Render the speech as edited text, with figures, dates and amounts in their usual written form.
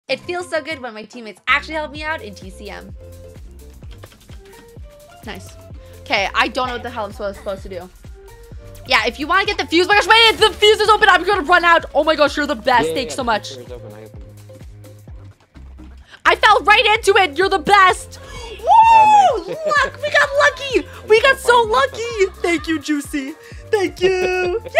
It feels so good when my teammates actually help me out in TCM. Nice. Okay, I don't know what the hell I'm supposed to do. Yeah, if you want to get the fuse, my gosh, wait, the fuse is open. I'm gonna run out. Oh my gosh, you're the best. Thanks so much. I fell right into it. You're the best. Woo! Luck, we got lucky. We got so lucky. Thank you, Juicy. Thank you.